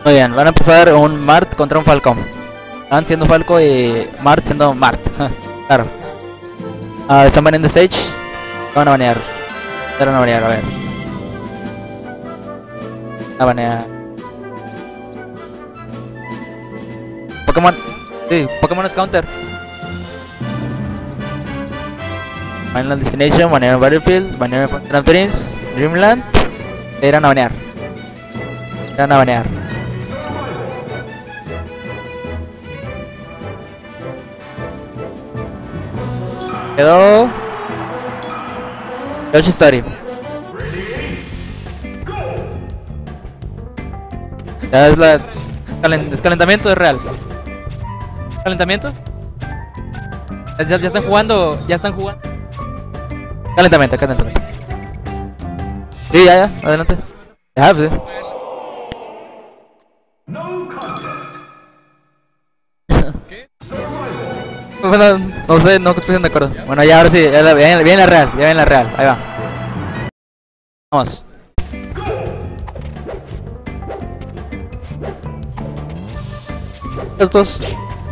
Muy bien, van a empezar un Mart contra un Falcon. Van siendo Falco y Mart siendo Mart. Claro. Están baneando Stage. Van a banear. Van a banear, a ver. Van a banear. Pokémon. Sí, Pokémon es counter. Final Destination, banear Battlefield, banear Fountain of Dreams, Dreamland. Irán a banear. Irán a banear. Quedó Yoshi Story. Ya es la descalentamiento, es real. ¿Calentamiento? Ya están jugando. Ya están jugando. Calentamiento. Sí, ya, adelante. Ya, sí. Bueno, no sé, no estoy de acuerdo. Bueno, ya ahora sí, ya viene la real, ya viene la real, ahí va. Vamos. Estos.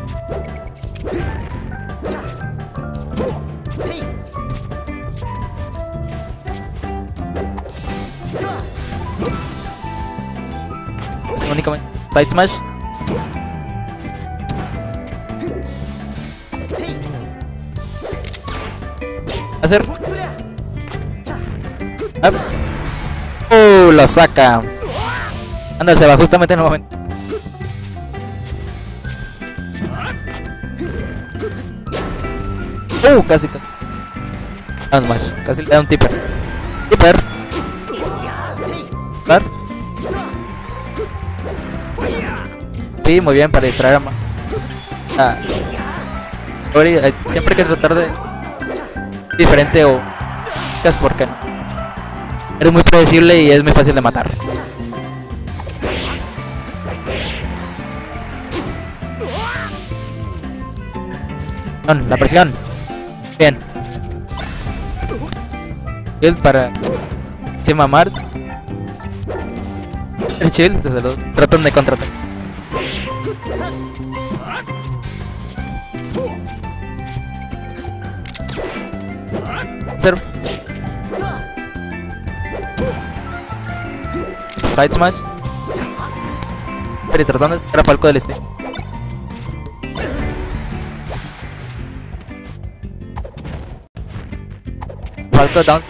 Únicamente Side Smash. Hacer. Lo saca. Anda, se va justamente en el momento. Casi. Smash. Casi le da un tipper. Claro. Sí, muy bien, para distraer a siempre hay que tratar de diferente o porque no. Eres muy predecible y es muy fácil de matar. La presión. Bien. Shield para encima Mart. El shield, desde luego. Tratan de contratar. Side Smash. Pero tratando de estar a Falco del este. Falco down.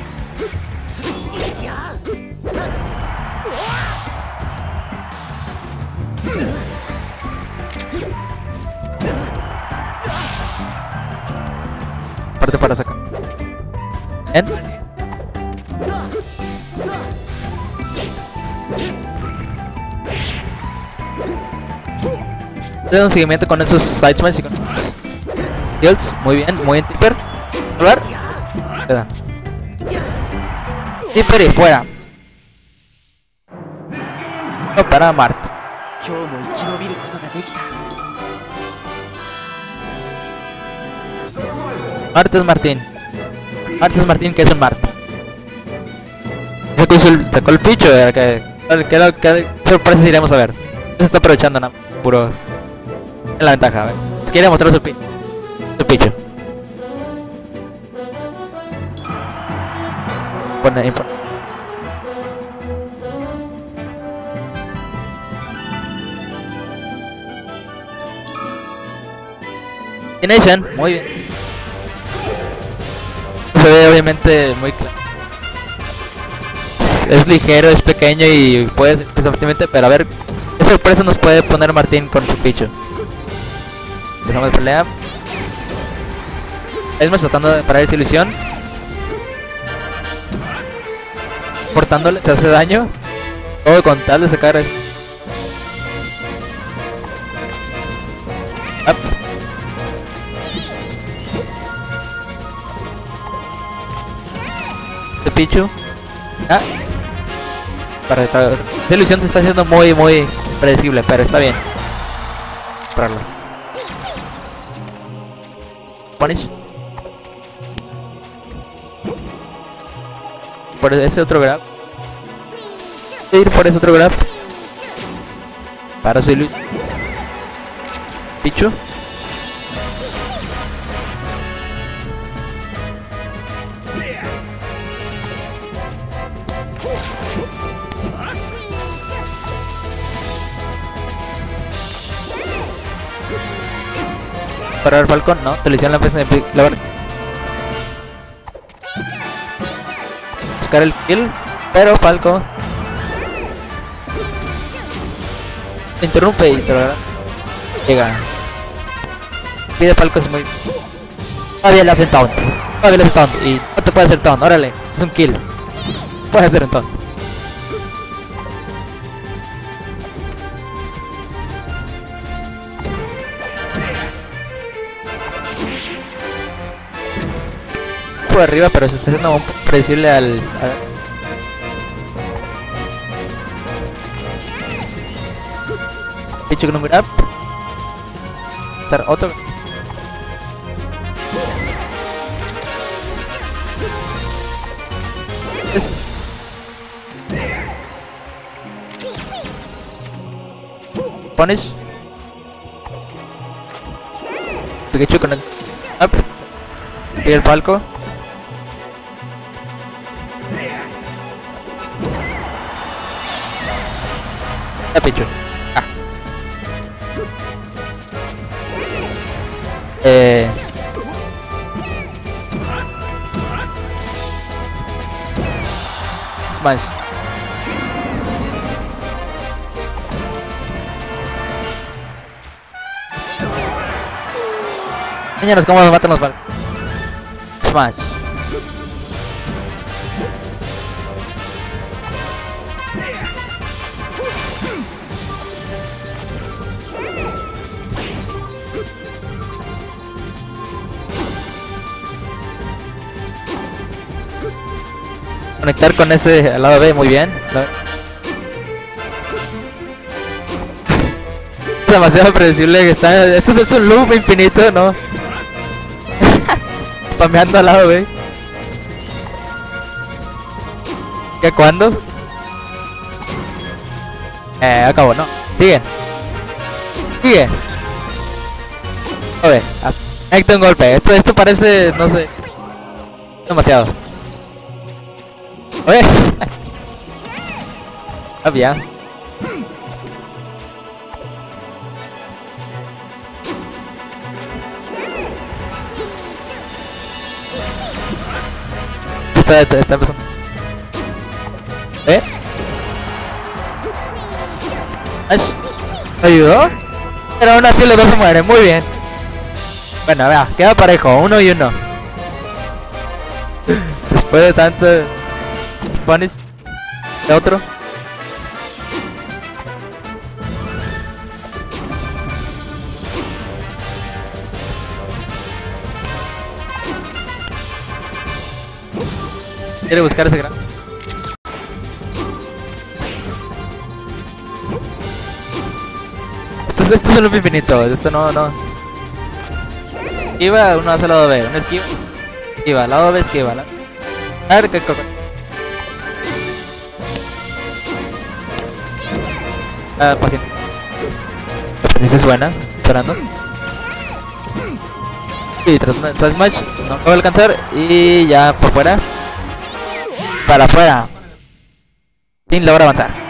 Parte para sacar. Un seguimiento con esos Side Smash y con esos Shields. Muy bien Tipper. Probar. Queda. Tipper y fuera. No para Mart. Mart es Martín, que es un Mart. Sacó el picho. ¿Qué sorpresa iremos a ver? Se está aprovechando nada. Puro. En la ventaja, a ver. Quiere mostrar su picho. Pone. Nation, muy bien. Se ve obviamente muy claro. Es ligero, es pequeño y puede ser efectivamente, pero a ver qué sorpresa nos puede poner Martín con su picho. Empezamos la pelea. Esmers tratando de parar esa ilusión. Cortándole, se hace daño. Todo con tal de sacar eso. De Pichu. Esta ilusión se está haciendo muy predecible, pero está bien. Pararlo. Punish. Por ese otro grab. Ir por ese otro grab. Para soy Luis. Pichu. Para el Falcon, no, te le hicieron la empresa de la verdad. Buscar el kill, pero Falco interrumpe y te lo llega. Pide Falco es muy. Todavía le hacen taunt. Todavía le hacen taunt. Y no te puede hacer taunt, órale, es un kill. Puedes hacer un taunt. Por arriba, pero se está haciendo un poco predecible al Pichu con un grab. Estar otro. Es Punish. Pikachu con el up. Y el Falco. A Pichu. Smash. Enséñanos cómo nos matan los Falcos. Smash. Conectar con ese al lado B muy bien. Es demasiado predecible que está. Esto es un loop infinito, ¿no? Spameando al lado B. ¿Qué cuándo? Acabó, ¿no? Sigue. Sigue. A ver, conecta un golpe. Esto parece, no sé. Demasiado. Oye. Ah, bien. Está empezando. Ash. ¿Me ayudó? Pero aún así los dos se mueren, muy bien. Bueno, vea, queda parejo, 1 y 1. Después de tanto Spanish de otro. Quiere buscar ese gran. Esto es un loop infinito. Esto no. Esquiva, uno hace lado B, un esquiva. Esquiva, lado B, esquiva. A ver qué coco. Pacientes. La paciencia es buena. Esperando. Y tras Smash, no lo voy a alcanzar. Y ya por fuera. Para afuera. Sin logra avanzar.